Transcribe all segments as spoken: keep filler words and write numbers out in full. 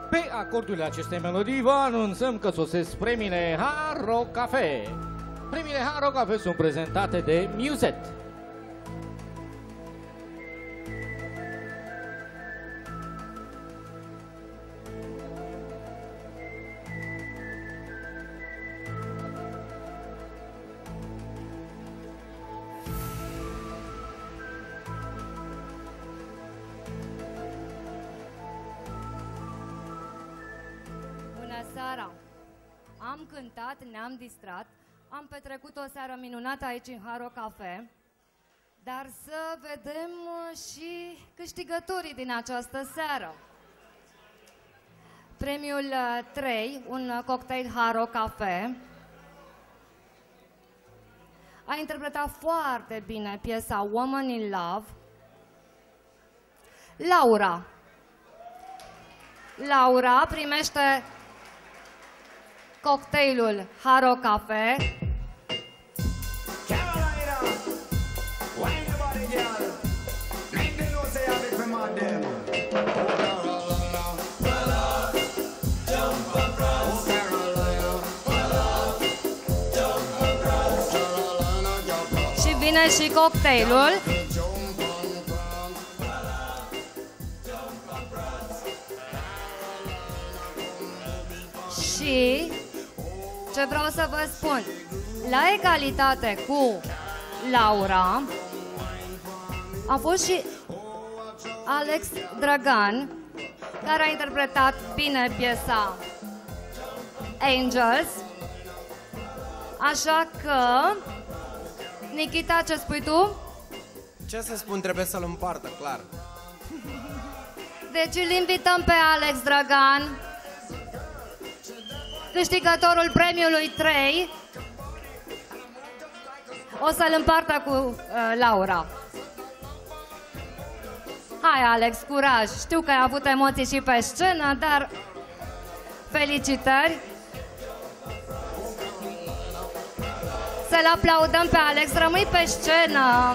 Pe acordurile acestei melodii vă anunțăm că sosesc premiile Haro Cafe. Premiile Haro Cafe sunt prezentate de Musette. Seara. Am cântat, ne-am distrat, am petrecut o seară minunată aici în Haro Cafe, dar să vedem și câștigătorii din această seară. Premiul trei, un cocktail Haro Cafe. A interpretat foarte bine piesa Woman in Love. Laura. Laura primește cocktailul Haro Cafe. Și vine și cocktailul. Și ce vreau să vă spun, la egalitate cu Laura a fost și Alex Dragan, care a interpretat bine piesa Angels. Așa că, Nikita, ce spui tu? Ce să spun, trebuie să-l împartă, clar. Deci îl invităm pe Alex Dragan, câștigătorul premiului trei, o să-l împartă cu uh, Laura. Hai, Alex, curaj! Știu că ai avut emoții și pe scenă, dar felicitări! Să-l aplaudăm pe Alex, rămâi pe scenă!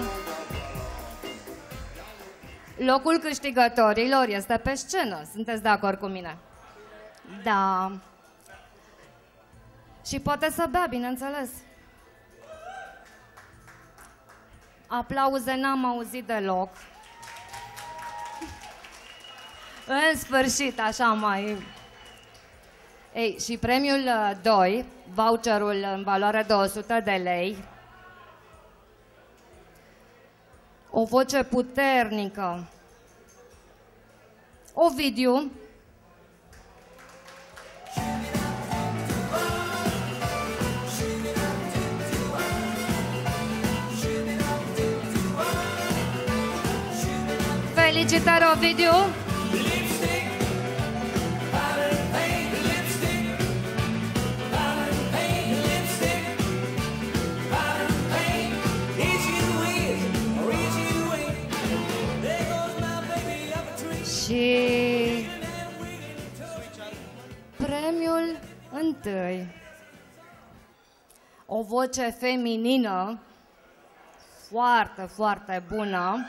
Locul câștigătorilor este pe scenă, sunteți de acord cu mine? Da. Și poate să bea, bineînțeles. Aplauze n-am auzit deloc. În sfârșit, așa mai... Ei, și premiul doi, voucherul în valoare de o sută de lei. O voce puternică. Ovidiu. Felicitări, Ovidiu! Și premiul întâi, o voce feminină foarte, foarte bună,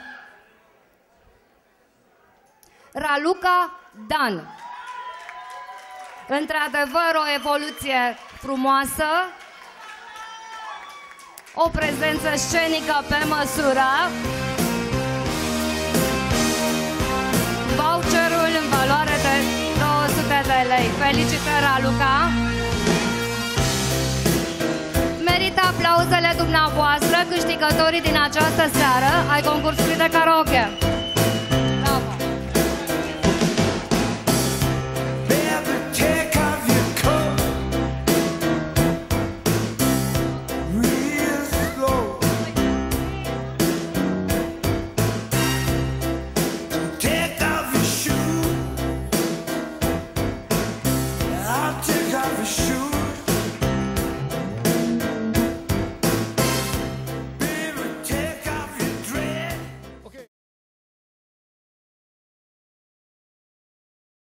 Raluca Dan. Într-adevăr, o evoluție frumoasă, o prezență scenică pe măsură, voucherul în valoare de două sute de lei. Felicitări, Raluca! Merită aplauzele dumneavoastră câștigătorii din această seară ai concursului de karaoke.